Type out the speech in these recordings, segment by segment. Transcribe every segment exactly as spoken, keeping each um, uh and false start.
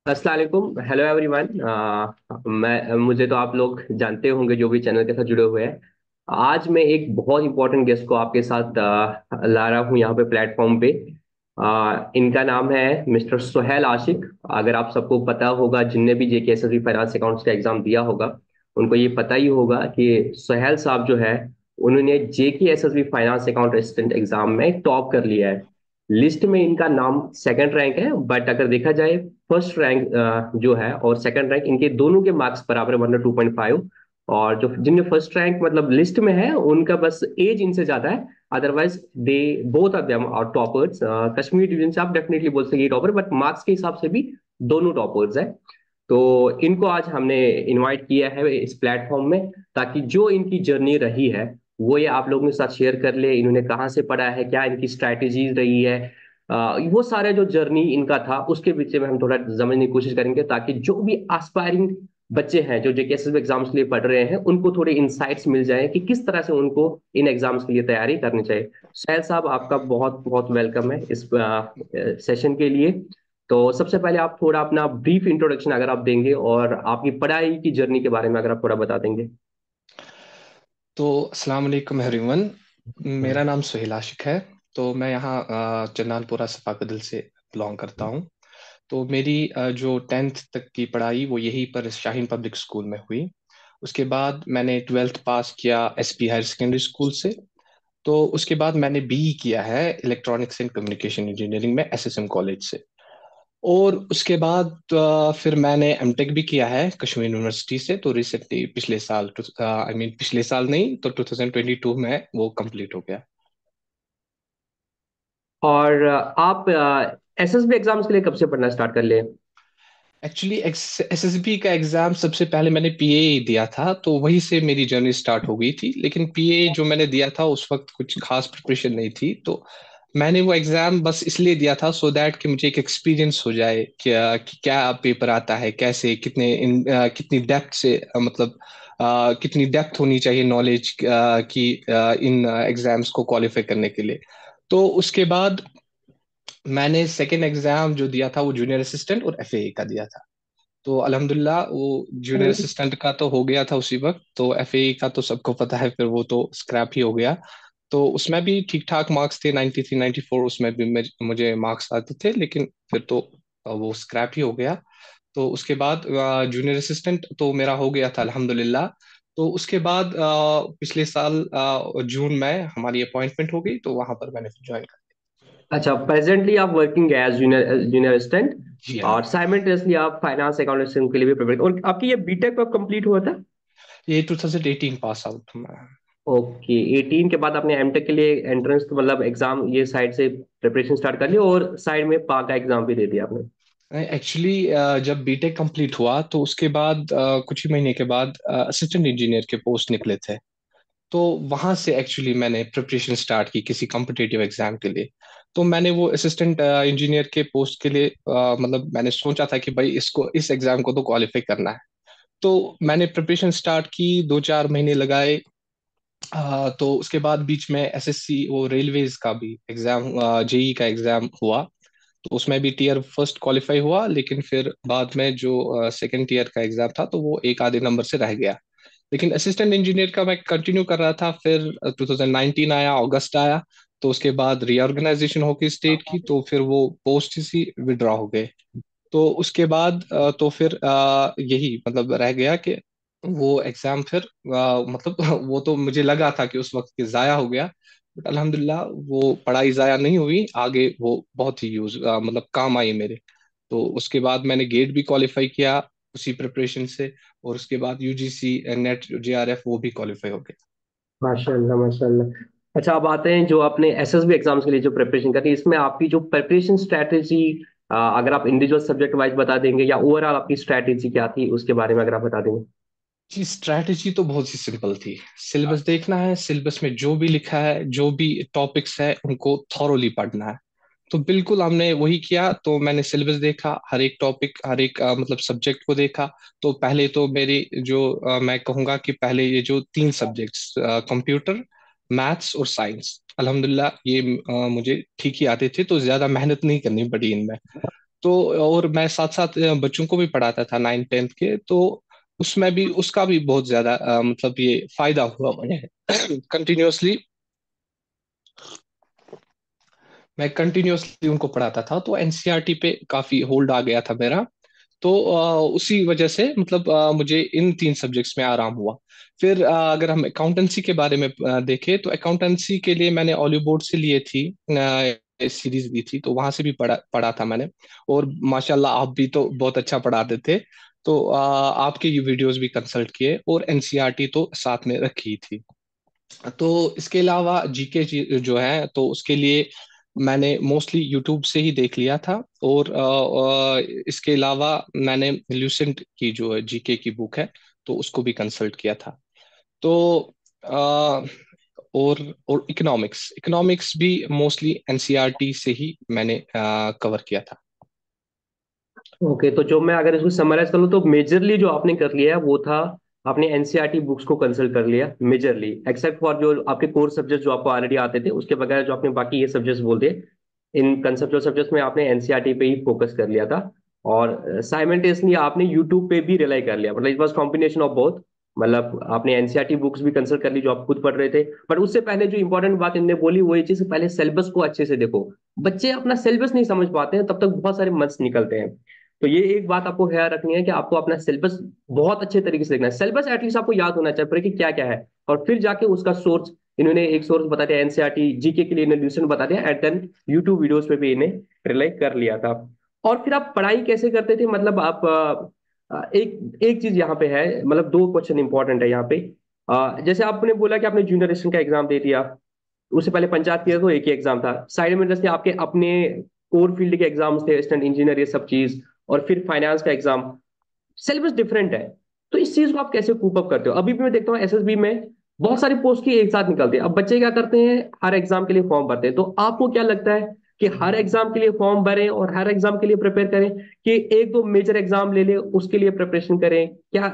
अस्सलाम वालेकुम। Hello everyone. मैं मुझे तो आप लोग जानते होंगे जो भी चैनल के साथ जुड़े हुए हैं। आज मैं एक बहुत इंपॉर्टेंट गेस्ट को आपके साथ अ, ला रहा हूँ यहाँ पे प्लेटफॉर्म पे। अ, इनका नाम है मिस्टर सुहेल आशिक। अगर आप सबको पता होगा, जिनने भी जेके एसएसबी फाइनेंस अकाउंट्स का एग्जाम दिया होगा, उनको ये पता ही होगा कि सुहेल साहब जो है, उन्होंने JK SSB finance account assistant exam में टॉप कर लिया है। लिस्ट में इनका नाम सेकंड रैंक है, बट अगर देखा जाए फर्स्ट रैंक जो है और सेकंड रैंक, इनके दोनों के मार्क्स बराबर है, मतलब टू पॉइंट फाइव। और जो जिनने फर्स्ट रैंक मतलब लिस्ट में है, उनका बस एज इनसे ज्यादा है। Otherwise they both are them are toppers. Kashmir division से आप डेफिनेटली बोल सकते टॉपर, बट मार्क्स के हिसाब से भी दोनों टॉपर्स है। तो इनको आज हमने इनवाइट किया है इस प्लेटफॉर्म में, ताकि जो इनकी जर्नी रही है वो ये आप लोगों के साथ शेयर कर ले। इन्होंने कहाँ से पढ़ा है, क्या इनकी स्ट्रैटेजीज रही है, अ, वो सारे जो जर्नी इनका था उसके विषय में हम थोड़ा समझने की कोशिश करेंगे, ताकि जो भी एस्पायरिंग बच्चे हैं जो जेकेएसएस एग्जाम्स के लिए पढ़ रहे हैं, उनको थोड़े इंसाइट्स मिल जाए कि किस तरह से उनको इन एग्जाम्स के लिए तैयारी करनी चाहिए। शायद साहब, आपका बहुत बहुत वेलकम है इस सेशन के लिए। तो सबसे पहले आप थोड़ा अपना ब्रीफ इंट्रोडक्शन अगर आप देंगे, और आपकी पढ़ाई की जर्नी के बारे में अगर आप थोड़ा बता देंगे। तो अस्सलाम वालेकुम एवरीवन। मेरा नाम सुहेल आशिक है। तो मैं यहाँ अ, जन्नानपुरा सफाकदल से बिलोंग करता हूँ। तो मेरी अ, जो टेंथ तक की पढ़ाई वो यहीं पर शाहीन पब्लिक स्कूल में हुई। उसके बाद मैंने ट्वेल्थ पास किया एसपी हायर सेकेंडरी स्कूल से। तो उसके बाद मैंने बीई किया है इलेक्ट्रॉनिक्स एंड कम्युनिकेशन इंजीनियरिंग में एसएसएम कॉलेज से। और उसके बाद अ, फिर मैंने एमटेक भी किया है कश्मीर यूनिवर्सिटी से। तो रिसेंटली पिछले साल आई मीन पिछले साल नहीं तो टू थाउजेंड ट्वेंटी टू में वो कंप्लीट हो गया। और अ, आप एसएसबी एग्जाम्स के लिए कब से पढ़ना स्टार्ट कर लिए? एक्चुअली एसएसबी का एग्जाम सबसे पहले मैंने पीए दिया था, तो वहीं से मेरी जर्नी स्टार्ट हो गई थी। लेकिन पीए जो मैंने दिया था उस वक्त कुछ खास प्रिपरेशन नहीं थी, तो मैंने वो एग्जाम बस इसलिए दिया था सो दैट कि मुझे एक एक्सपीरियंस हो जाए क्या कि क्या पेपर आता है, कैसे कितने इन अ, कितनी डेप्थ से अ, मतलब अ, कितनी डेप्थ होनी चाहिए नॉलेज की अ, इन एग्जाम्स को क्वालिफाई करने के लिए। तो उसके बाद मैंने सेकेंड एग्जाम जो दिया था वो जूनियर असिस्टेंट और एफए का दिया था। तो अल्हम्दुलिल्लाह वो जूनियर असिस्टेंट का तो हो गया था उसी वक्त। तो एफए का तो सबको पता है, फिर वो तो स्क्रैप ही हो गया। तो उसमें भी ठीक ठाक मार्क्स थे, नाइन्टी थ्री नाइन्टी फोर उसमें भी मुझे मुझे मार्क्स आते थे, लेकिन फिर तो वो स्क्रैप ही हो गया। तो उसके बाद जूनियर असिस्टेंट तो मेरा हो गया था अल्हम्दुलिल्लाह। तो उसके बाद अ, पिछले साल अ, जून में हमारी अपॉइंटमेंट हो गई, तो वहां पर मैंने ज्वाइन कर अच्छा, प्रेजेंटली आप working as junior junior assistant, जी हाँ। और साइमल्टेनियसली आप फाइनेंस अकाउंटेंट के लिए भी प्रिपेयर, और आपकी ये बीटेक कब कंप्लीट हुआ था? ये two thousand eighteen pass out मैं। ओके, एटीन के बाद आपने एमटेक के लिए एंट्रेंस तो मतलब एग्जाम ये साइड से प्रिपरेशन स्टार्ट कर ली, और साइड में पा का एग्जाम भी दे दिया आपने? एक्चुअली जब बीटेक कंप्लीट हुआ तो उसके बाद अ, कुछ ही महीने के बाद असिस्टेंट इंजीनियर के पोस्ट निकले थे। तो वहां से एक्चुअली मैंने प्रिपरेशन स्टार्ट की किसी कॉम्पिटिटिव एग्जाम के लिए। तो मैंने वो असिस्टेंट इंजीनियर के पोस्ट के लिए अ, मतलब मैंने सोचा था कि भाई इसको इस एग्जाम को तो क्वालिफाई करना है। तो मैंने प्रिपरेशन स्टार्ट की, दो चार महीने लगाए। अ, तो उसके बाद बीच में एसएससी वो रेलवेज का भी एग्जाम, जेई का एग्जाम हुआ। तो उसमें भी टीयर फर्स्ट क्वालिफाई हुआ, लेकिन फिर बाद में जो सेकंड टीयर का एग्जाम था तो वो एक आधे नंबर से रह गया। लेकिन असिस्टेंट इंजीनियर का मैं कंटिन्यू कर रहा था। फिर टू थाउजेंड नाइनटीन आया, अगस्त आया। तो उसके बाद रीऑर्गेनाइजेशन होगी स्टेट की, तो फिर वो पोस्ट ही विड्रॉ हो गए। तो उसके बाद अ, तो फिर अ, यही मतलब रह गया कि वो एग्जाम फिर अ, मतलब वो तो मुझे लगा था कि उस वक्त के जाया हो गया। बट अल्हम्दुलिल्लाह वो पढ़ाई जाया नहीं हुई, आगे वो बहुत ही यूज मतलब काम आई मेरे। तो उसके बाद मैंने गेट भी क्वालिफाई किया उसी प्रिपरेशन से। और उसके बाद यूजीसी नेट जेआरएफ वो भी क्वालिफाई हो गया। माशाल्लाह माशाल्लाह। अच्छा, अब आते हैं जो आपने एसएसबी एग्जाम्स के लिए जो प्रिपरेशन करी, इसमें आपकी जो प्रिपरेशन स्ट्रैटेजी, अगर आप इंडिविजुअल सब्जेक्ट वाइज बता देंगे या ओवरऑल आपकी स्ट्रैटेजी क्या थी उसके बारे में अगर आप बता देंगे। जी, स्ट्रैटेजी तो बहुत ही सिंपल थी। सिलेबस देखना है, सिलेबस में जो भी लिखा है, जो भी टॉपिक्स है उनको थॉरोली पढ़ना है। तो बिल्कुल हमने वही किया। तो मैंने सिलेबस देखा, हर एक टॉपिक हर एक अ, मतलब सब्जेक्ट को देखा। तो पहले तो मेरी जो अ, मैं कहूँगा कि पहले ये जो तीन सब्जेक्ट्स, कंप्यूटर, मैथ्स और साइंस, अल्हम्दुलिल्लाह ये अ, मुझे ठीक ही आते थे, तो ज्यादा मेहनत नहीं करनी पड़ी इनमें। तो और मैं साथ साथ बच्चों को भी पढ़ाता था नाइन टेंथ के, तो उसमें भी उसका भी बहुत ज्यादा अ, मतलब ये फायदा हुआ मुझे। कंटिन्यूअसली मैं कंटिन्यूअसली उनको पढ़ाता था, तो एनसीईआरटी पे काफी होल्ड आ गया था मेरा। तो अ, उसी वजह से मतलब अ, मुझे इन तीन सब्जेक्ट्स में आराम हुआ। फिर अ, अगर हम अकाउंटेंसी के बारे में अ, देखें, तो अकाउंटेंसी के लिए मैंने ऑलिव बोर्ड से लिए थी, सीरीज दी थी, तो वहां से भी पढ़ा पढ़ा था मैंने। और माशाल्लाह आप भी तो बहुत अच्छा पढ़ाते थे, तो अ, आपके ये वीडियोस भी कंसल्ट किए, और एनसीईआरटी तो साथ में रखी थी। तो इसके अलावा जीके जो है, तो उसके लिए मैंने मोस्टली यूट्यूब से ही देख लिया था। और अ, अ, इसके अलावा मैंने ल्यूसेंट की जो है जीके की बुक है, तो उसको भी कंसल्ट किया था। तो अ, और और इकोनॉमिक्स इकोनॉमिक्स भी मोस्टली एनसीईआरटी से ही मैंने कवर किया था। ओके, तो जो मैं अगर इसको समराइज करूँ तो मेजरली जो आपने कर लिया है वो था, आपने एनसीईआरटी बुक्स को कंसल्ट कर लिया मेजरली, एक्सेप्ट फॉर जो आपके कोर सब्जेक्ट जो आपको ऑलरेडी आते थे, उसके बगैर जो आपने बाकी ये सब्जेक्ट्स बोल दिए, इन कंसेप्चुअल सब्जेक्ट्स में आपने एनसीईआरटी पे ही फोकस कर लिया था। और साइमल्टेनियसली आपने यूट्यूब पे भी रिलाई कर लिया, मतलब it was combination of both. मतलब आपने एनसीईआरटी बुक्स भी कंसल्ट कर ली जो आप खुद पढ़ रहे थे, बट उससे पहले जो इंपॉर्टेंट बात इन्होंने बोली वो ये चीज, पहले सिलेबस को अच्छे से देखो। बच्चे अपना सिलेबस नहीं समझ पाते हैं तब तक बहुत सारे मंथ्स निकलते हैं। तो ये एक बात आपको ख्याल रखनी है कि आपको अपना सिलेबस बहुत अच्छे तरीके से देखना है। सिलेबस एटलीस्ट आपको याद होना चाहिए पूरे कि क्या क्या है, और फिर जाके उसका सोर्स, इन्होंने एक सोर्स बता दिया एनसीईआरटी जीके के लिए, इन्होंने ट्यूशन बता दिया, एंड देन यूट्यूब वीडियोस पे भी इन्हें रिलाई कर लिया था। और फिर आप पढ़ाई कैसे करते थे, मतलब आप अ, अ, एक एक चीज यहाँ पे है, मतलब दो क्वेश्चन इंपॉर्टेंट है यहाँ पे। अ, जैसे आपने बोला कि आपने जूनियर रजिस्ट्रेशन का एग्जाम दे दिया, उससे पहले पंचायत की तो एक ही एग्जाम था, साइड में जैसे आपके अपने कोर फील्ड के एग्जाम्स थे, असिस्टेंट इंजीनियर ये सब चीज, और फिर फाइनेंस का एग्जाम, सिलेबस डिफरेंट है। तो इस चीज को आप कैसे कूप अप करते हो? अभी भी मैं देखता हूँ एसएसबी में बहुत सारी पोस्ट की एक साथ निकलती है, अब बच्चे क्या करते हैं, हर एग्जाम के लिए फॉर्म भरते हैं। तो आपको क्या लगता है कि हर एग्जाम के लिए फॉर्म भरें और हर एग्जाम के लिए प्रिपेयर करें, कि एक दो मेजर एग्जाम ले ले उसके लिए प्रिपरेशन करें, क्या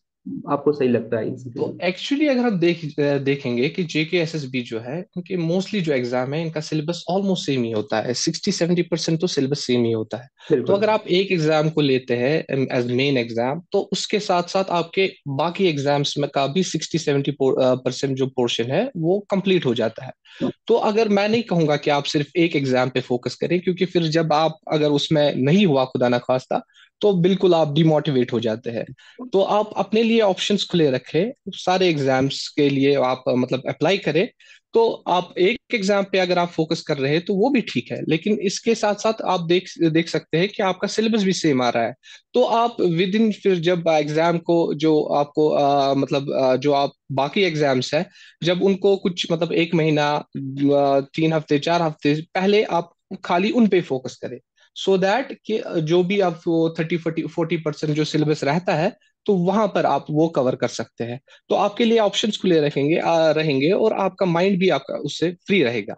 आपको सही लगता है इन सब तो चीजों एक्चुअली अगर आप देख देखेंगे कि जेके एसएसबी जो है, इनके मोस्टली जो एग्जाम है, इनका सिलेबस ऑलमोस्ट सेम ही होता है, सिक्सटी सेवेंटी परसेंट तो सिलेबस सेम ही होता है। तो बिल्कुल। अगर आप एक एग्जाम को लेते हैं एज मेन एग्जाम, तो उसके साथ साथ आपके बाकी एग्जाम्स में का भी सिक्सटी सेवेंटी परसेंट जो पोर्शन है वो कंप्लीट हो जाता है। तो अगर मैं नहीं कहूंगा कि आप सिर्फ एक एग्जाम पे फोकस करें, क्योंकि फिर जब आप अगर उसमें नहीं हुआ खुदा ना खास्ता, तो बिल्कुल आप डिमोटिवेट हो जाते हैं। तो आप अपने लिए ऑप्शंस खुले रखें, सारे एग्जाम्स के लिए आप अ, मतलब अप्लाई करें। तो आप एक एग्जाम पे अगर आप फोकस कर रहे हैं तो वो भी ठीक है, लेकिन इसके साथ साथ आप देख देख सकते हैं कि आपका सिलेबस भी सेम आ रहा है। तो आप विद इन फिर जब एग्जाम को जो आपको अ, मतलब अ, जो आप बाकी एग्जाम्स है, जब उनको कुछ मतलब एक महीना, अ, तीन हफ्ते, चार हफ्ते पहले आप खाली उन पे फोकस करें, सो दैट कि जो भी आप थर्टी फोर्टी फोर्टी परसेंट जो सिलेबस रहता है, तो वहां पर आप वो कवर कर सकते हैं। तो आपके लिए ऑप्शंस खुले रखेंगे आ, रहेंगे, और आपका माइंड भी आपका उससे फ्री रहेगा।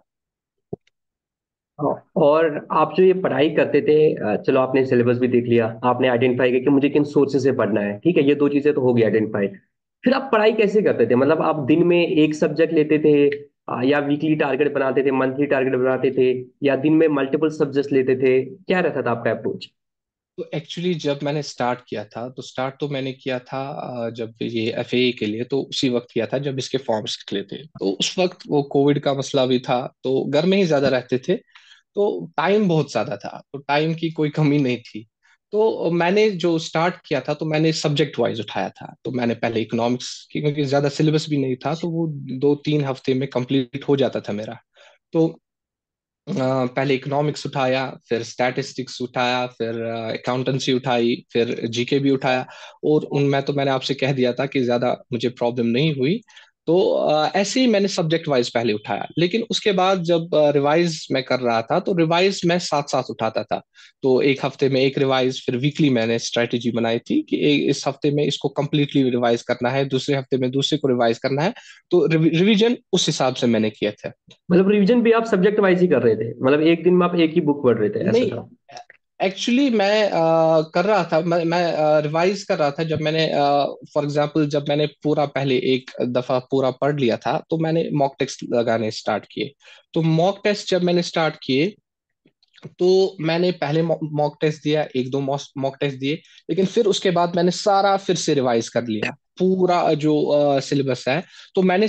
और आप जो ये पढ़ाई करते थे, अ, चलो आपने सिलेबस भी देख लिया, आपने आइडेंटिफाई किया कि मुझे किन सोर्सेज से पढ़ना है, ठीक है, ये दो चीजें तो हो गई आइडेंटिफाई। फिर आप पढ़ाई कैसे करते थे, मतलब आप दिन में एक सब्जेक्ट लेते थे, अ, या वीकली टारगेट बनाते थे, मंथली टारगेट बनाते थे, या दिन में मल्टीपल सब्जेक्ट लेते थे, क्या रहता था आपका अप्रोच? तो एक्चुअली जब मैंने स्टार्ट किया था, तो स्टार्ट तो मैंने किया था अ, जब ये एफए के लिए, तो उसी वक्त किया था जब इसके फॉर्म्स निकले थे। तो उस वक्त वो कोविड का मसला भी था, तो घर में ही ज्यादा रहते थे, तो टाइम बहुत ज्यादा था, तो टाइम की कोई कमी नहीं थी। तो मैंने जो स्टार्ट किया था, तो मैंने सब्जेक्ट वाइज उठाया था। तो मैंने पहले इकोनॉमिक्स की, क्योंकि ज्यादा सिलेबस भी नहीं था, तो वो दो तीन हफ्ते में कंप्लीट हो जाता था मेरा। तो अ, पहले इकोनॉमिक्स उठाया, फिर स्टैटिस्टिक्स उठाया, फिर अकाउंटेंसी उठाई, फिर जीके भी उठाया। और उनमें तो मैंने आपसे कह दिया था कि ज्यादा मुझे प्रॉब्लम नहीं हुई। तो अ, ऐसे ही मैंने सब्जेक्ट वाइज पहले उठाया, लेकिन उसके बाद जब रिवाइज मैं कर रहा था, तो रिवाइज मैं साथ साथ उठाता था। तो एक हफ्ते में एक रिवाइज, फिर वीकली मैंने स्ट्रेटेजी बनाई थी कि ए- इस हफ्ते में इसको कंप्लीटली रिवाइज करना है, दूसरे हफ्ते में दूसरे को रिवाइज करना है। तो रिवीजन उस हिसाब से मैंने किया था। मतलब रिवीजन भी आप सब्जेक्ट वाइज ही कर रहे थे, मतलब एक दिन में आप एक ही बुक पढ़ रहे थे, ऐसा नहीं, था? एक्चुअली मैं अ, कर रहा था, मैं, मैं रिवाइज कर रहा था। जब मैंने फॉर एग्जांपल जब मैंने पूरा पहले एक दफा पूरा पढ़ लिया था, तो मैंने मॉक टेस्ट लगाने स्टार्ट किए। तो मॉक टेस्ट जब मैंने स्टार्ट किए, तो मैंने पहले मॉक टेस्ट दिया, एक दो मॉक टेस्ट दिए, लेकिन फिर उसके बाद मैंने सारा फिर से रिवाइज कर लिया, पूरा जो सिलेबस है। तो मैंने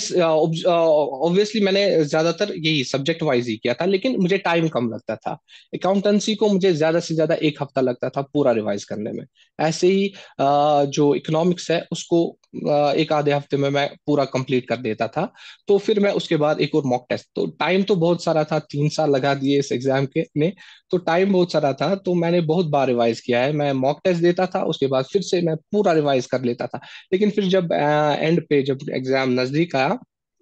ऑब्वियसली मैंने ज्यादातर यही सब्जेक्ट वाइज ही किया था, लेकिन मुझे टाइम कम लगता था। अकाउंटेंसी को मुझे ज्यादा से ज्यादा एक हफ्ता लगता था पूरा रिवाइज करने में। ऐसे ही अ, जो इकोनॉमिक्स है उसको अ, एक आधे हफ्ते में मैं पूरा कंप्लीट कर देता था। तो फिर मैं उसके बाद एक और मॉक टेस्ट, तो टाइम तो बहुत सारा था, तीन साल लगा दिए इस एग्जाम के ने। तो टाइम बहुत सारा था, तो मैंने बहुत बार रिवाइज किया है। मैं मॉक टेस्ट देता था, उसके बाद फिर से मैं पूरा रिवाइज कर लेता था। लेकिन फिर जब एंड पे जब एग्जाम नजदीक आया,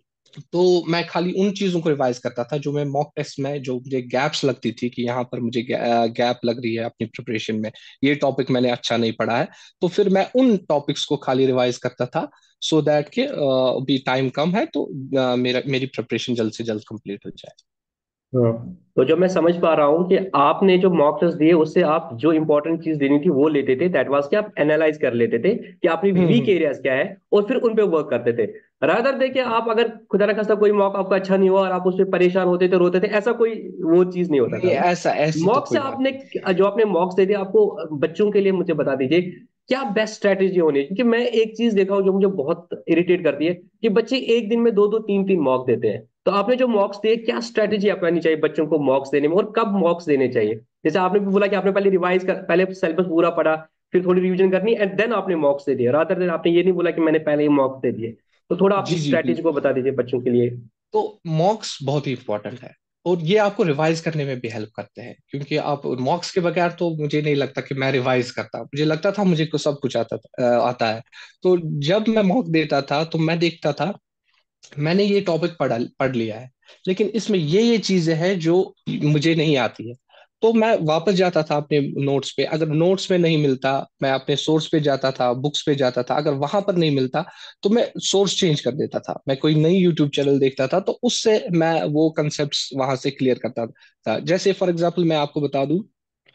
तो मैं खाली उन चीजों को रिवाइज करता था जो मैं मॉक टेस्ट में, जो मुझे गैप्स लगती थी कि यहाँ पर मुझे गैप लग रही है अपनी प्रिपरेशन में, ये टॉपिक मैंने अच्छा नहीं पढ़ा है। तो फिर मैं उन टॉपिक्स को खाली रिवाइज करता था, सो दैट कि अ, अभी टाइम कम है, तो अ, मेरा मेरी प्रिपरेशन जल्द से जल्द कंप्लीट हो जाए। हाँ। तो जो मैं समझ पा रहा हूँ कि आपने जो मॉक टेस्ट दिए उससे आप जो इंपॉर्टेंट चीज देनी थी वो लेते थे, दैट वाज कि आप एनालाइज कर लेते थे कि आपने हम्म वीक हम्म। एरियाज क्या है और फिर उन पे वर्क करते थे। रादर देखिए, आप अगर खुदा ना खास्ता कोई मॉक आपका अच्छा नहीं हुआ और आप उससे परेशान होते थे, रोते थे, ऐसा कोई वो चीज नहीं होता नहीं, था ना। ऐसा ऐसी तो मॉक से कोई बात आपने, नहीं। जो आपने मॉक्स दे दिए आपको बच्चों के लिए, मुझे बता दीजिए क्या बेस्ट स्ट्रेटेजी होनी है, क्योंकि मैं एक चीज देखा हूँ जो मुझे बहुत इरिटेट करती है कि बच्चे एक दिन में दो दो तीन तीन मॉक देते हैं। तो आपने जो मॉक्स दिए, क्या स्ट्रेटेजी अपनानी चाहिए बच्चों को मॉक्स देने में और कब मॉक्स देने चाहिए? जैसे आपने भी बोला कि आपने पहले रिवाइज कर, पहले सिलेबस पूरा पढ़ा, फिर थोड़ी रिवीजन करनी एंड देन आपने मॉक्स दे दिया, रादर देन आपने ये नहीं बोला कि मैंने पहले ही मॉक्स दे दिए। तो थोड़ा आप जी इस जी स्ट्रेटेजी को बिल्कुल। बता दीजिए बच्चों के लिए। तो मॉक्स बहुत ही इंपॉर्टेंट है, और ये आपको रिवाइज करने में भी हेल्प करते हैं, क्योंकि आप मॉक्स के बगैर तो मुझे नहीं लगता कि मैं रिवाइज करता, मुझे लगता था मुझे को सब कुछ आता था, अ, आता है। तो जब मैं मॉक देता था तो मैं देखता था मैंने ये टॉपिक पढ़ा पढ़ लिया है, लेकिन इसमें ये ये चीजें हैं जो मुझे नहीं आती है। तो मैं वापस जाता था अपने नोट्स पे, अगर नोट्स में नहीं मिलता मैं अपने सोर्स पे जाता था, बुक्स पे जाता था, अगर वहां पर नहीं मिलता तो मैं सोर्स चेंज कर देता था, मैं कोई नई यूट्यूब चैनल देखता था, तो उससे मैं वो कंसेप्ट वहां से क्लियर करता था। जैसे फॉर एग्जाम्पल मैं आपको बता दूं,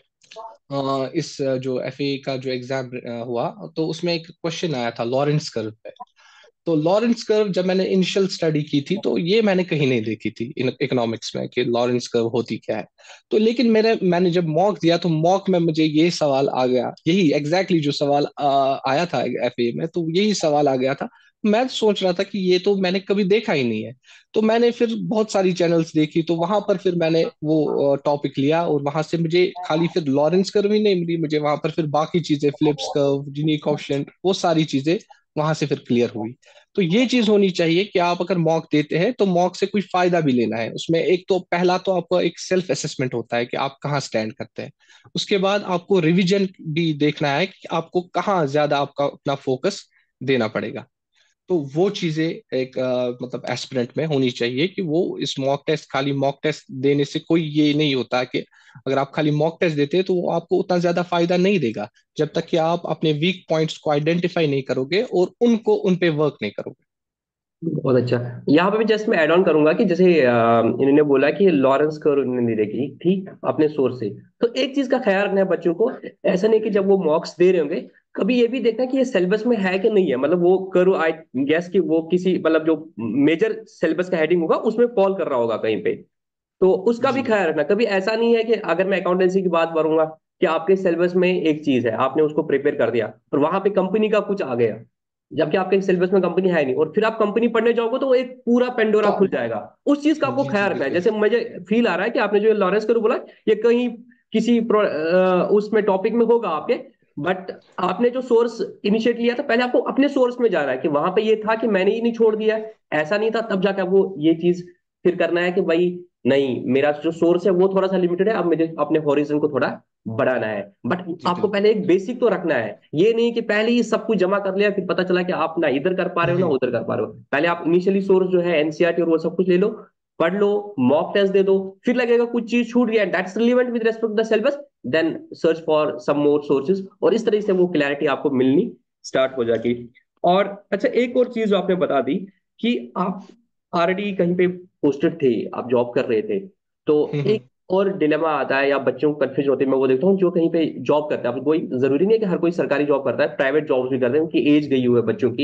अ, इस जो एफए का जो एग्जाम हुआ, तो उसमें एक क्वेश्चन आया था लॉरेंस कर्व पे। तो लॉरेंस कर्व जब मैंने इनिशियल स्टडी की थी तो ये मैंने कहीं नहीं देखी थी इन इकोनॉमिक्स में कि लॉरेंस कर्व होती क्या है। तो लेकिन मेरे मैंने जब मॉक दिया तो मॉक में मुझे ये सवाल आ गया, यही एग्जैक्टली exactly जो सवाल आ, आया था एफए में, तो यही सवाल आ गया था। मैं सोच रहा था कि ये तो मैंने कभी देखा ही नहीं है। तो मैंने फिर बहुत सारी चैनल्स देखी, तो वहां पर फिर मैंने वो टॉपिक लिया, और वहां से मुझे खाली फिर लॉरेंस कर्व ही नहीं मिली, मुझे वहां पर फिर बाकी चीजें, फिलिप्स कर्व, जीनी कोएफिशिएंट, वो सारी चीजें वहां से फिर क्लियर हुई। तो ये चीज होनी चाहिए कि आप अगर मॉक देते हैं तो मॉक से कोई फायदा भी लेना है। उसमें एक तो पहला तो आपका एक सेल्फ असेसमेंट होता है कि आप कहाँ स्टैंड करते हैं। उसके बाद आपको रिवीजन भी देखना है कि आपको कहाँ ज्यादा आपका अपना फोकस देना पड़ेगा। तो वो चीजें एक अ, मतलब एस्पिरेंट में होनी चाहिए कि वो इस मॉक टेस्ट, खाली मॉक टेस्ट देने से कोई ये नहीं होता कि अगर आप खाली मॉक टेस्ट देते हैं तो वो आपको उतना ज्यादा फायदा नहीं देगा, जब तक कि आप अपने वीक पॉइंट्स को आइडेंटिफाई नहीं करोगे और उनको उन पे वर्क नहीं करोगे। बहुत अच्छा। यहाँ पे भी जस्ट मैं ऐड ऑन करूंगा कि जैसे अ, इन्होंने बोला कि लॉरेंस कर्व इन्होंने देखी थी अपने सोर्स से। तो एक चीज का ख्याल रखना है बच्चों को, ऐसा नहीं कि जब वो मॉक्स दे रहे होंगे, कभी ये भी देखना कि ये सिलेबस में है कि नहीं है, मतलब वो कर्व आई गैस कि वो किसी मतलब जो मेजर सिलेबस का हेडिंग होगा उसमें फॉल कर रहा होगा कहीं पे। तो उसका भी जी ख्याल रखना। कभी ऐसा नहीं है कि अगर मैं अकाउंटेंसी की बात करूंगा कि आपके सिलेबस में एक चीज है, आपने उसको प्रिपेयर कर दिया और वहां पे कंपनी का कुछ आ गया, जबकि आपके सिलेबस में कंपनी है नहीं, और फिर आप कंपनी पढ़ने जाओगे तो वो एक पूरा पेंडोरा तो खुल जाएगा। उस चीज का आपको जी जी ख्याल रखना है। बिल्कुल। जैसे मुझे फील आ रहा है कि आपने जो लॉरेंस करू बोला, ये कहीं किसी प्रो, अ, उसमें टॉपिक में होगा आपके, बट आपने जो सोर्स इनिशिएट लिया था, पहले आपको अपने सोर्स में जाना है कि वहां पे ये था कि मैंने ही नहीं छोड़ दिया है, ऐसा नहीं था, तब जाकर वो ये चीज फिर करना है कि भाई नहीं, मेरा जो सोर्स है वो थोड़ा सा लिमिटेड है, अब मुझे अपने हॉरिजन को थोड़ा बढ़ाना है। बट जी आपको बिल्कुल। पहले एक बेसिक तो रखना है, ये नहीं कि पहले ही सब कुछ जमा कर लिया फिर पता चला कि आप ना इधर कर पा रहे हो ना हम्म। उधर कर पा रहे हो। पहले आप इनिशियली सोर्स जो है एनसीईआरटी और वो सब कुछ ले लो, पढ़ लो, मॉक टेस्ट दे दो, फिर लगेगा कुछ चीज छूट गया, that's relevant with respect to the syllabus, then search for some more sources, और इस तरह से वो क्लैरिटी आपको मिलनी स्टार्ट हो जाएगी। और अच्छा, एक और चीज जो आपने बता दी कि आप ऑलरेडी कहीं पे पोस्टेड थे, आप जॉब कर रहे थे, तो हम्म एक और डिलेमा आता है या बच्चों को कंफ्यूज होते हैं, मैं वो देखता हूँ जो कहीं पे जॉब करते हैं। अब कोई जरूरी नहीं है कि हर कोई सरकारी जॉब करता है, प्राइवेट जॉब्स भी करते हैं, उनकी एज गई हुई है बच्चों की,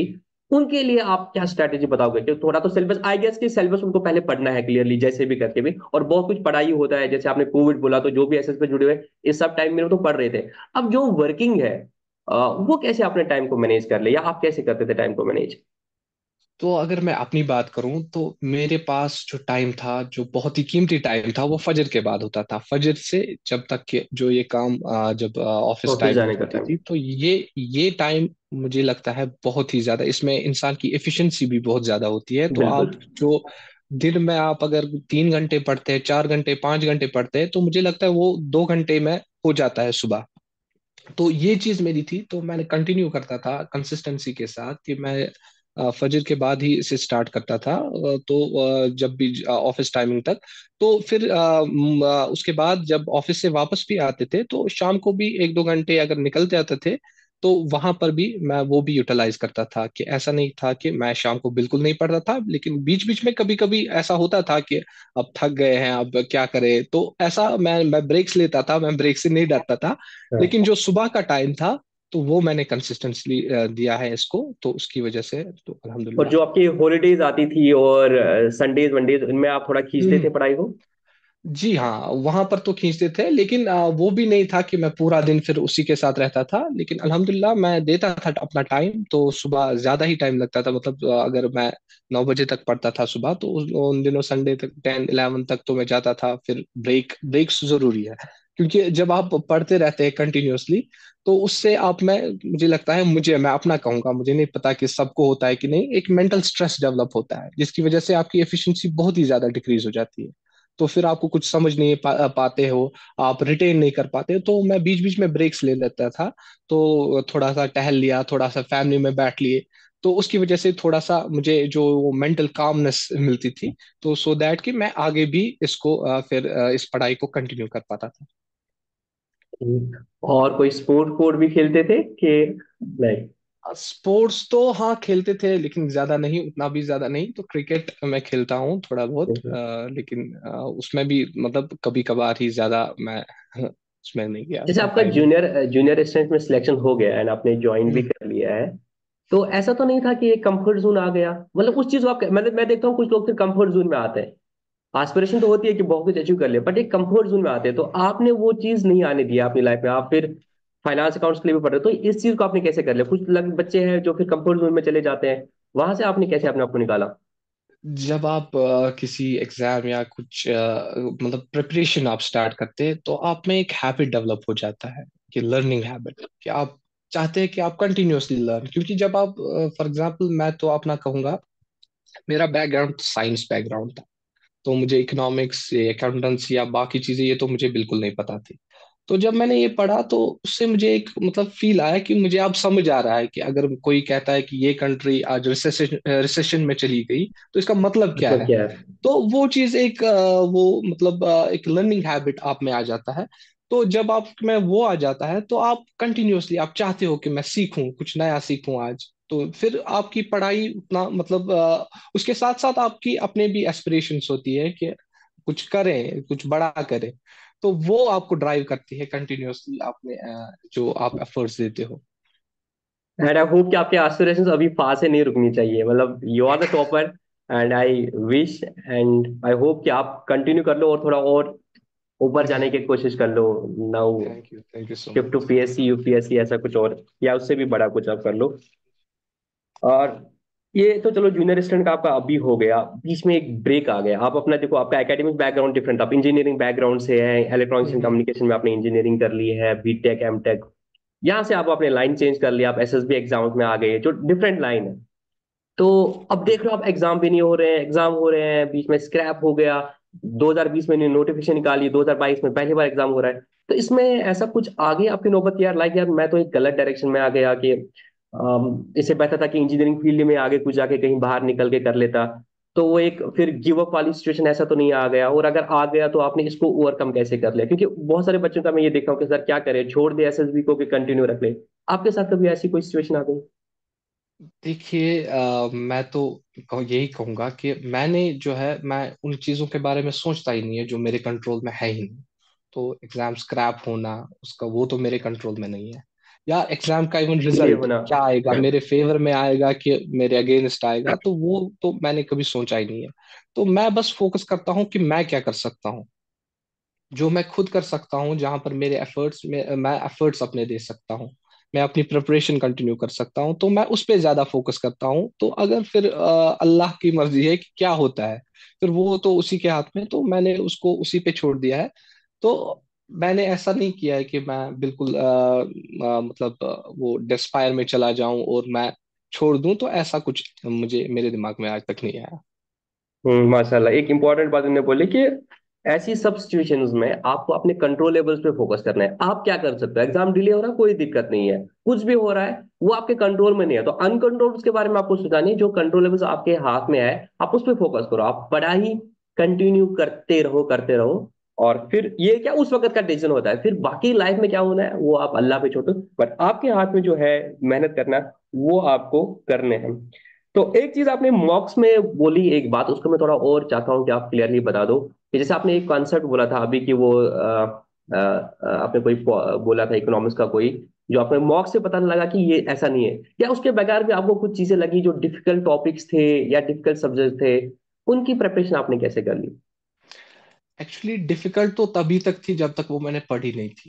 उनके लिए आप क्या स्ट्रैटेजी बताओगे? कि थोड़ा तो सिलेबस, आई गेस कि सिलेबस उनको पहले पढ़ना है क्लियरली जैसे भी करके भी, और बहुत कुछ पढ़ाई होता है, जैसे आपने कोविड बोला तो जो भी एस एस पे जुड़े हुए इस सब टाइम में वो तो पढ़ रहे थे। अब जो वर्किंग है, अ, वो कैसे अपने टाइम को मैनेज कर ले, या आप कैसे करते थे टाइम को मैनेज? तो अगर मैं अपनी बात करूं तो मेरे पास जो टाइम था, जो बहुत ही कीमती टाइम था, वो फजर के बाद होता था। फजर से जब तक के जो ये काम आ, जब ऑफिस ऑफिस टाइमिंग जाने का होती टाइम। थी, तो ये ये टाइम मुझे लगता है बहुत ही ज्यादा, इसमें इंसान की एफिशिएंसी भी बहुत ज्यादा होती है। तो बिल्कुल। आप जो दिन में आप अगर तीन घंटे पढ़ते हैं, चार घंटे, पांच घंटे पढ़ते हैं, तो मुझे लगता है वो दो घंटे में हो जाता है सुबह। तो ये चीज मेरी थी, तो मैंने कंटिन्यू करता था कंसिस्टेंसी के साथ कि मैं अ, फजर के बाद ही इसे स्टार्ट करता था। अ, तो अ, जब भी ऑफिस टाइमिंग तक, तो फिर अ, म, अ, उसके बाद जब ऑफिस से वापस भी आते थे, तो शाम को भी एक दो घंटे अगर निकल जाते थे, तो वहां पर भी मैं वो भी यूटिलाइज करता था। कि ऐसा नहीं था कि मैं शाम को बिल्कुल नहीं पढ़ता था, लेकिन बीच बीच में कभी कभी ऐसा होता था कि अब थक गए हैं, अब क्या करें, तो ऐसा मैं मैं ब्रेक्स लेता था, मैं ब्रेक से नहीं डरता था। लेकिन हाँ। जो सुबह का टाइम था, तो वो मैंने कंसिस्टेंटली दिया है इसको, तो उसकी वजह से तो और अल्हम्दुलिल्लाह। जो आपकी हॉलीडेज आती थी और संडेज वनडेज, इनमें आप थोड़ा खींचते हम्म। थे पढ़ाई को? जी हाँ, वहां पर तो खींचते थे, लेकिन आ, वो भी नहीं था कि मैं पूरा दिन फिर उसी के साथ रहता था। लेकिन अल्हम्दुलिल्लाह मैं देता था अपना टाइम, तो सुबह ज्यादा ही टाइम लगता था। मतलब आ, अगर मैं नौ बजे तक पढ़ता था सुबह, तो उस उन दिनों संडे तक टेन इलेवन तक तो मैं जाता था। फिर ब्रेक ब्रेक्स जरूरी है, क्योंकि जब आप पढ़ते रहते हैं कंटिन्यूअसली, तो उससे आप में, मुझे लगता है, मुझे, मैं अपना कहूंगा, मुझे नहीं पता कि सबको होता है कि नहीं, एक मेंटल स्ट्रेस डेवलप होता है, जिसकी वजह से आपकी एफिशिएंसी बहुत ही ज्यादा डिक्रीज हो जाती है। तो फिर आपको कुछ समझ नहीं पा, पाते हो, आप रिटेन नहीं कर पाते हो। तो मैं बीच बीच में ब्रेक्स ले लेता था। तो थोड़ा सा टहल लिया, थोड़ा सा फैमिली में बैठ लिए, तो उसकी वजह से थोड़ा सा मुझे जो मेंटल कामनेस मिलती थी। तो सो दैट कि मैं आगे भी इसको अ, फिर अ, इस पढ़ाई को कंटिन्यू कर पाता था। ठीक। और कोई स्पोर्ट कोड भी खेलते थे कि नहीं? स्पोर्ट्स तो हाँ खेलते थे, लेकिन ज्यादा नहीं, उतना भी ज्यादा नहीं। तो क्रिकेट मैं खेलता हूँ थोड़ा बहुत, अ, लेकिन अ, उसमें भी मतलब कभी कभार ही, ज्यादा मैं उसमें नहीं गया, जैसे उतना आपका टाइम नहीं। जूनियर जूनियर स्ट्रेंथ में सिलेक्शन हो गया एंड आपने ज्वाइन भी हम्म। कर लिया है, तो ऐसा तो नहीं था कि एक कंफर्ट जोन आ गया? मतलब उस चीज को आप, मतलब मैं देखता हूँ कुछ लोग फिर कंफर्ट जोन में आते हैं। एस्पिरेशन तो होती है कि बहुत कुछ अचीव कर ले, बट एक कंफर्ट जोन में आते हैं, तो आपने वो चीज नहीं आने दिया अपनी लाइफ में। आप फिर फाइनेंस अकाउंट्स के लिए भी पढ़ रहे हो, तो इस चीज को आपने कैसे कर लिया? कुछ लग बच्चे हैं जो फिर कंफर्ट जोन में चले जाते हैं, वहां से आपने कैसे अपने आप को निकाला? जब आप अ, किसी एग्जाम या कुछ अ, मतलब प्रिपरेशन आप स्टार्ट करते हैं, तो आप में एक हैबिट डेवलप हो जाता है, कि लर्निंग हैबिट, कि आप चाहते हैं कि आप कंटिन्यूअसली लर्न। क्योंकि जब आप, फॉर एग्जांपल मैं तो अपना कहूंगा, मेरा बैकग्राउंड साइंस बैकग्राउंड था। तो मुझे इकोनॉमिक्स, अकाउंटेंसी या बाकी चीजें, ये तो मुझे बिल्कुल नहीं पता थी। तो जब मैंने ये पढ़ा, तो उससे मुझे एक मतलब फील आया कि मुझे अब समझ आ रहा है कि अगर कोई कहता है कि ये कंट्री आज रिसेशन रिसेशन में चली गई, तो इसका मतलब क्या मतलब है। क्या है? तो वो चीज एक अ, वो मतलब अ, एक लर्निंग हैबिट आप में आ जाता है। तो जब आप में वो आ जाता है, तो आप कंटिन्यूअसली आप चाहते हो कि मैं सीखूं, कुछ नया सीखूं आज। तो फिर आपकी पढ़ाई उतना मतलब अ, उसके साथ साथ आपकी अपने भी एस्पिरेशंस होती है कि कुछ करें, कुछ बड़ा करें। तो वो आपको ड्राइव करती है कंटिन्यूअसली, आपने अ, जो आप एफर्ट्स देते हो। एंड आई होप कि आपके एस्पिरेशंस अभी पास से नहीं रुकनी चाहिए, मतलब you are the topper, and I wish and I hope कि आप कंटिन्यू कर लो और थोड़ा और ऊपर जाने की कोशिश कर लो। Now thank you, thank you so shift to much. PSC UPSC ऐसा कुछ और, या उससे भी बड़ा कुछ आप कर लो। और ये तो चलो जूनियर स्टूडेंट का आपका अभी हो गया, बीच में एक ब्रेक आ गया। आप अपना देखो, आपका एकेडमिक बैकग्राउंड डिफरेंट, आप इंजीनियरिंग बैकग्राउंड से है, इलेक्ट्रॉनिक्स एंड हम्म। कम्युनिकेशन में आपने इंजीनियरिंग कर ली है, बीटेक एमटेक। यहाँ से आप अपने लाइन चेंज कर लिया, आप एसएसबी एग्जाम्स में आ गए जो डिफरेंट लाइन है। तो अब देख लो, आप एग्जाम भी नहीं हो रहे हैं, एग्जाम हो रहे हैं, बीच में स्क्रैप हो गया। दो हज़ार बीस में नोटिफिकेशन निकाली, दो हज़ार बाईस में पहली बार एग्जाम हो रहा है। तो इसमें ऐसा कुछ आगे आपकी नौबत, यार लाइक यार मैं तो एक गलत डायरेक्शन में आ गया कि अम, इससे बेहतर था कि इंजीनियरिंग फील्ड में आगे कुछ जाके कहीं बाहर निकल के कर लेता। तो वो एक फिर गिव अप वाली सिचुएशन ऐसा तो नहीं आ गया? और अगर आ गया तो आपने इसको ओवरकम कैसे कर लिया? क्योंकि बहुत सारे बच्चों का मैं ये देखता हूँ कि सर क्या करें, छोड़ दे एसएसबी को कि कंटिन्यू रख ले। आपके साथ कभी ऐसी कोई सिचुएशन आ गई? देखिए, अ, मैं तो कहूँ- यही कहूंगा कि मैंने जो है, मैं उन चीजों के बारे में सोचता ही नहीं है जो मेरे कंट्रोल में है ही नहीं। तो एग्जाम स्क्रैप होना, उसका वो तो मेरे कंट्रोल में नहीं है। या एग्जाम का इवन लिए रिजल्ट होना। क्या आएगा, हाँ। मेरे फेवर में आएगा कि मेरे अगेंस्ट आएगा, तो वो तो मैंने कभी सोचा ही नहीं है। तो मैं बस फोकस करता हूँ कि मैं क्या कर सकता हूँ, जो मैं खुद कर सकता हूँ, जहां पर मेरे एफर्ट्स में मैं एफर्ट्स अपने दे सकता हूँ, मैं अपनी प्रिपरेशन कंटिन्यू कर सकता हूँ, तो मैं उस पे ज्यादा फोकस करता हूँ। तो अगर फिर अ, अल्लाह की मर्जी है कि क्या होता है, फिर वो तो उसी के हाथ में, तो मैंने उसको उसी पे छोड़ दिया है। तो मैंने ऐसा नहीं किया है कि मैं बिल्कुल अ, अ, मतलब अ, वो डिस्पायर में चला जाऊं और मैं छोड़ दूं, तो ऐसा कुछ मुझे मेरे दिमाग में आज तक नहीं आया। हम्म, माशाल्लाह, एक इंपॉर्टेंट बात उन्होंने बोली कि ऐसी सब सिचुएशंस में आपको अपने कंट्रोलेबल्स पे फोकस करना है। आप क्या कर सकते हो? एग्जाम डिले हो रहा है, कोई दिक्कत नहीं है, कुछ भी हो रहा है वो आपके कंट्रोल में नहीं है, तो अनकंट्रोल्स के बारे में आपको सोचना नहीं। जो कंट्रोलेबल्स आपके हाथ में है, आप उस पर फोकस करो, आप पढ़ाई कंटिन्यू करते रहो करते रहो। और फिर ये क्या उस वक्त का डिसीजन होता है, फिर बाकी लाइफ में क्या होना है वो आप अल्लाह पे छोड़ो, बट आपके हाथ में जो है मेहनत करना, वो आपको करने हैं। तो एक चीज आपने मॉक्स में बोली, एक बात उसको मैं थोड़ा और चाहता हूँ कि आप क्लियरली बता दो कि जैसे आपने एक कॉन्सेप्ट बोला था अभी कि वो अ, अ, अ, आपने कोई पो- बोला था इकोनॉमिक्स का कोई, जो आपने मॉक्स से पता लगा कि ये ऐसा नहीं है, या उसके बगैर भी आपको कुछ चीजें लगी जो डिफिकल्ट टॉपिक्स थे या डिफिकल्ट सब्जेक्ट थे, उनकी प्रिपरेशन आपने कैसे कर ली? एक्चुअली डिफिकल्ट तो तभी तक थी जब तक वो मैंने पढ़ी नहीं थी।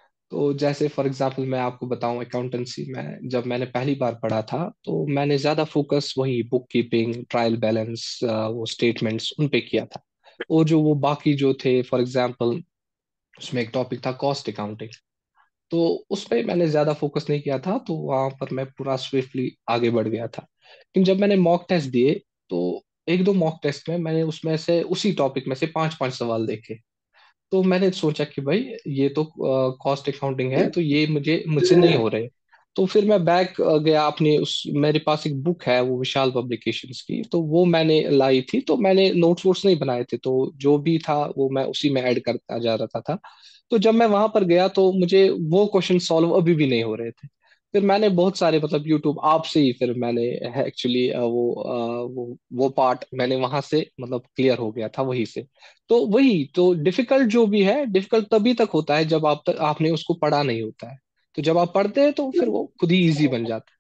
तो जैसे फॉर एग्जांपल मैं आपको बताऊं, अकाउंटेंसी में जब मैंने पहली बार पढ़ा था, तो मैंने ज्यादा फोकस वही बुक कीपिंग, ट्रायल बैलेंस, वो स्टेटमेंट्स उन पे किया था। और जो वो बाकी जो थे, फॉर एग्जांपल उसमें एक टॉपिक था कॉस्ट अकाउंटिंग, तो उस पे मैंने ज्यादा फोकस नहीं किया था, तो वहां पर मैं पूरा स्विफ्टली आगे बढ़ गया था। लेकिन जब मैंने मॉक टेस्ट दिए, तो एक दो मॉक टेस्ट में मैंने उसमें से उसी टॉपिक में से पांच पांच सवाल देखे। तो मैंने सोचा कि भाई ये तो कॉस्ट अकाउंटिंग है, तो ये मुझे मुझसे नहीं हो रहे। तो फिर मैं बैक गया अपने उस, मेरे पास एक बुक है वो विशाल पब्लिकेशंस की, तो वो मैंने लाई थी। तो मैंने नोट्स वोट्स नहीं बनाए थे, तो जो भी था वो मैं उसी में ऐड करता जा रहा था। तो जब मैं वहां पर गया तो मुझे वो क्वेश्चन सॉल्व अभी भी नहीं हो रहे थे। फिर मैंने बहुत सारे मतलब यूट्यूब आपसे ही फिर मैंने एक्चुअली वो अ, वो वो पार्ट मैंने वहां से मतलब क्लियर हो गया था वहीं से। तो वही तो डिफिकल्ट जो भी है, डिफिकल्ट तभी तक होता है जब आप तक आपने उसको पढ़ा नहीं होता है। तो जब आप पढ़ते हैं तो फिर वो खुद ही इजी बन जाता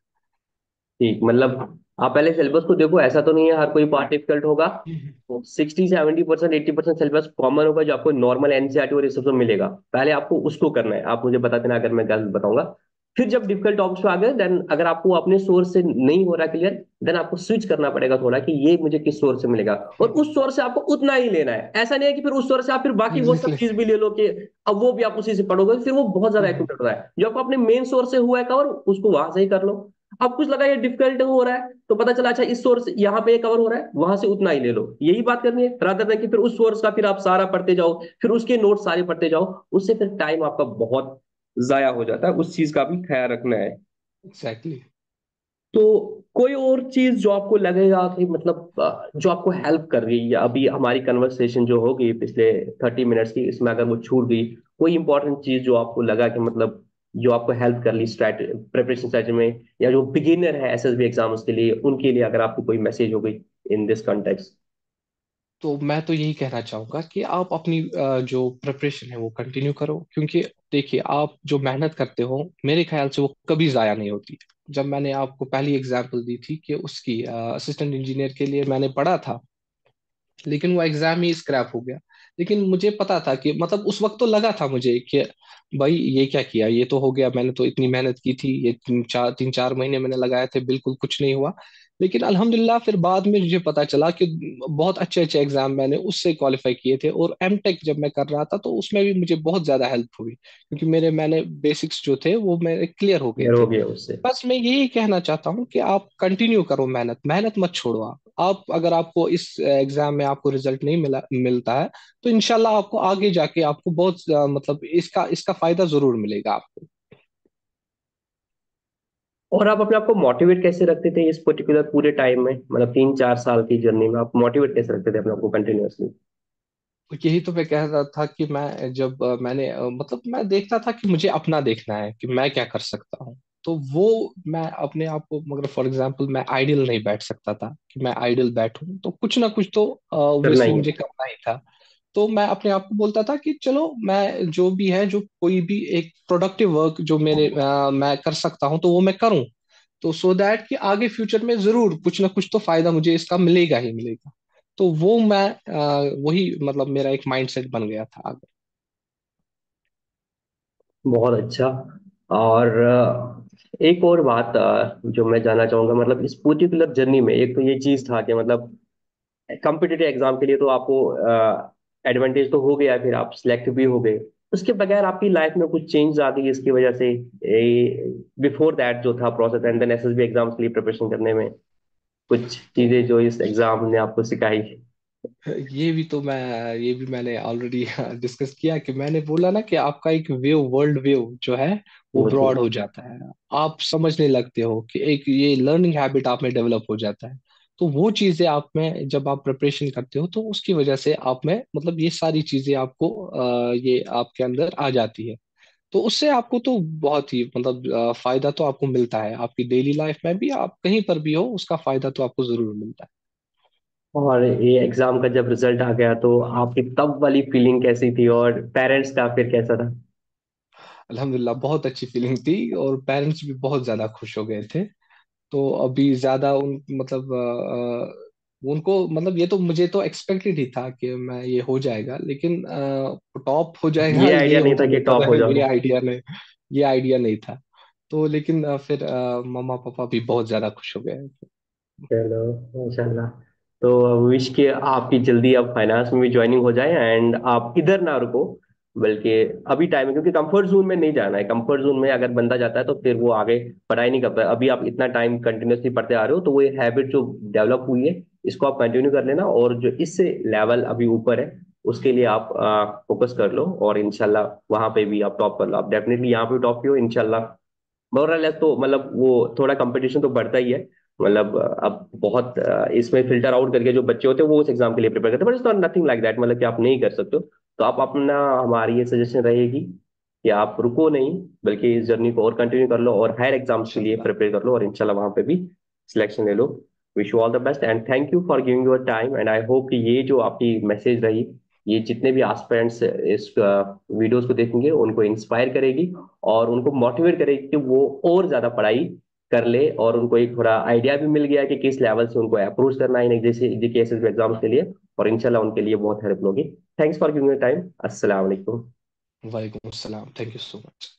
ठीक, मतलब आप पहले सिलेबस को देखो, ऐसा तो नहीं है हर कोई पार्ट डिफिकल्ट होगा। है। Sixty seventy percent eighty percent syllabus common होगा जो आपको नॉर्मल एनसीईआरटी और ये सब में मिलेगा। पहले आपको उसको करना है, आप मुझे बता देना अगर मैं गलत बताऊंगा। फिर जब डिफिकल्ट टॉपिक्स पे आ गए, देन अगर आपको अपने सोर्स से नहीं हो रहा क्लियर, देन आपको स्विच करना पड़ेगा थोड़ा कि ये मुझे किस सोर्स से मिलेगा, और उस सोर्स से आपको उतना ही लेना है। ऐसा नहीं है कि फिर उस सोर्स से आप फिर बाकी वो सब एग्जैक्टली। चीज भी ले लो कि अब वो भी आप उसी से पढ़ोगे, फिर वो बहुत ज्यादा एक्यूरेट होता है। जो आपको अपने मेन सोर्स से हुआ है कवर, उसको वहां से ही कर लो। अब कुछ लगा ये डिफिकल्ट हो रहा है, तो पता चला अच्छा इस सोर्स यहाँ पे कवर हो रहा है, वहां से उतना ही ले लो, यही बात करनी है, रादर देन कि फिर उस सोर्स का फिर आप सारा पढ़ते जाओ, फिर उसके नोट सारे पढ़ते जाओ। उससे फिर टाइम आपका बहुत जाया हो जाता है, उस चीज का भी ख्याल रखना है। एग्जैक्टली। तो कोई और चीज जो आपको लगेगा कि मतलब अ, जो आपको हेल्प कर रही है, या अभी हमारी कन्वर्सेशन जो हो गई पिछले थर्टी मिनट्स की, इसमें अगर वो छूट गई, कोई इंपॉर्टेंट चीज जो आपको लगा कि मतलब जो आपको हेल्प कर ली स्ट्रैट प्रिपरेशन स्ट्रेटजी में, या जो बिगिनर है एसएसबी एग्जाम्स के लिए, उनके लिए अगर आपको कोई मैसेज हो गई इन दिस कॉन्टेक्स्ट? तो मैं तो यही कहना चाहूंगा कि आप अपनी अ, जो प्रिपरेशन है वो कंटिन्यू करो, क्योंकि देखिए आप जो मेहनत करते हो मेरे ख्याल से वो कभी जाया नहीं होती। जब मैंने आपको पहली एग्जांपल दी थी कि उसकी असिस्टेंट इंजीनियर के लिए मैंने पढ़ा था, लेकिन वो एग्जाम ही स्क्रैप हो गया। लेकिन मुझे पता था कि मतलब उस वक्त तो लगा था मुझे कि भाई ये क्या किया, ये तो हो गया, मैंने तो इतनी मेहनत की थी, ये तीन चार तीन चार महीने मैंने लगाए थे, बिल्कुल कुछ नहीं हुआ। लेकिन अल्हम्दुलिल्लाह फिर बाद में मुझे पता चला कि बहुत अच्छे अच्छे एग्जाम मैंने उससे क्वालिफाई किए थे। और एमटेक जब मैं कर रहा था तो उसमें भी मुझे बहुत ज्यादा हेल्प हुई, क्योंकि मेरे मैंने बेसिक्स जो थे वो मेरे क्लियर हो गए क्लियर हो थे। गया उससे? बस मैं यही कहना चाहता हूँ कि आप कंटिन्यू करो मेहनत, मेहनत मत छोड़ो। आप आप अगर आपको इस एग्जाम में आपको रिजल्ट नहीं मिला मिलता है, तो इंशाल्लाह आपको आगे जाके आपको बहुत अ, मतलब इसका इसका फायदा जरूर मिलेगा आपको। और आप अपने आप को मोटिवेट कैसे रखते थे इस पर्टिकुलर पूरे टाइम में, मतलब तीन चार साल की जर्नी में आप मोटिवेट कैसे रखते थे अपने आप को कंटिन्यूअसली? तो यही तो मैं कह रहा था कि मैं जब अ, मैंने अ, मतलब मैं देखता था कि मुझे अपना देखना है कि मैं क्या कर सकता हूँ। तो वो मैं अपने आप को, मगर फॉर एग्जांपल मैं आइडियल नहीं बैठ सकता था कि मैं आइडियल बैठूं, तो कुछ ना कुछ तो करना ऑब्वियसली ही है। मुझे करना ही था। तो मैं अपने आप को बोलता था कि चलो मैं जो भी है, जो कोई भी एक प्रोडक्टिव वर्क जो मेरे अ, मैं कर सकता हूँ तो वो मैं करूँ। तो सो दैट कि आगे फ्यूचर में जरूर कुछ ना कुछ तो फायदा मुझे इसका मिलेगा ही मिलेगा। तो वो मैं अ, वही मतलब मेरा एक माइंडसेट बन गया था आगे। बहुत अच्छा। और अ, एक और बात अ, जो मैं जानना चाहूंगा, मतलब इस पर्टिकुलर जर्नी में एक तो ये चीज था कि मतलब कॉम्पिटिटिव एग्जाम के लिए तो आपको एडवांटेज तो हो गया, फिर आप सिलेक्ट भी हो गए। उसके बगैर आपकी लाइफ में कुछ चेंज आ गई इसकी वजह से, बिफोर दैट जो था process and then SSB exams के लिए प्रिपरेशन करने में कुछ चीजें जो इस एग्जाम ने आपको सिखाई? ये भी तो मैं ये भी मैंने ऑलरेडी डिस्कस किया कि मैंने बोला ना कि आपका एक व्यू, वर्ल्ड व्यू जो है वो वो जी। ब्रॉड हो जाता है। आप समझने लगते हो कि एक ये लर्निंग हैबिट आप में डेवलप हो जाता है। तो वो चीजें आप में जब आप प्रिपरेशन करते हो तो उसकी वजह से आप में मतलब ये सारी चीजें आपको अ, ये आपके अंदर आ जाती है। तो उससे आपको तो बहुत ही मतलब अ, फायदा तो आपको मिलता है आपकी डेली लाइफ में भी, आप कहीं पर भी हो उसका फायदा तो आपको जरूर मिलता है। और ये एग्जाम का जब रिजल्ट आ गया तो आपकी तब वाली फीलिंग कैसी थी, और पेरेंट्स का फिर कैसा था? अल्हम्दुलिल्लाह बहुत अच्छी फीलिंग थी, और पेरेंट्स भी बहुत ज्यादा खुश हो गए थे। तो अभी ज्यादा उन मतलब अ, अ, उनको मतलब ये तो मुझे तो एक्सपेक्टेड ही था कि मैं ये हो जाएगा, लेकिन टॉप हो जाएगा ये ये आइडिया नहीं था उनको कि नहीं टॉप पता हो है, ये जाओगे? आइडिया नहीं, ये आइडिया नहीं था। तो लेकिन अ, फिर अ, मम्मा पापा भी बहुत ज्यादा खुश हो गए। चलो, माशाल्लाह। तो विश कि आपकी जल्दी अब फाइनेंस में भी ज्वाइनिंग हो जाए एंड आप इधर ना रुको, बल्कि अभी टाइम है, क्योंकि कंफर्ट जोन में नहीं जाना है। कंफर्ट जोन में अगर बंदा जाता है तो फिर वो आगे पढ़ाई नहीं करता है। अभी आप इतना टाइम कंटिन्यूसली पढ़ते आ रहे हो तो वो हैबिट जो डेवलप हुई है इसको आप कंटिन्यू कर लेना, और जो इससे लेवल अभी ऊपर है उसके लिए आप फोकस कर लो, और इंशाल्लाह वहां पे भी आप टॉप कर लो। आप डेफिनेटली यहाँ पे टॉप की हो इंशाल्लाह। मोरलेस तो मतलब वो थोड़ा कंपटीशन तो बढ़ता ही है। मतलब अब बहुत अ, इसमें फिल्टर आउट करके जो बच्चे होते हैं वो उस एग्जाम के लिए प्रिपेयर करते हैं, but it's not nothing like that, मतलब कि आप नहीं कर सकते हो। तो आप अपना, हमारी ये सजेशन रहेगी कि आप रुको नहीं, बल्कि इस जर्नी को और कंटिन्यू कर लो और हायर एग्जाम्स के लिए इंशाल्लाह। प्रिपेयर कर लो, और इंशाल्लाह वहां पे भी सिलेक्शन ले लो। Wish you all the best and thank you for giving your time, and I hope कि ये जो आपकी मैसेज रही, ये जितने भी एस्पिरेंट्स इस वीडियोस को देखेंगे उनको इंस्पायर करेगी, और उनको मोटिवेट करेगी कि वो और ज्यादा पढ़ाई कर ले, और उनको एक थोड़ा आइडिया भी मिल गया कि किस लेवल से उनको अप्रोच करना है जैसे जी एस एस एग्जाम्स के लिए, और इंशाल्लाह उनके लिए बहुत हेल्प होगी। Thanks for giving your time. अस्सलाम वालेकुम। वालेकुम अस्सलाम, थैंक यू सो मच।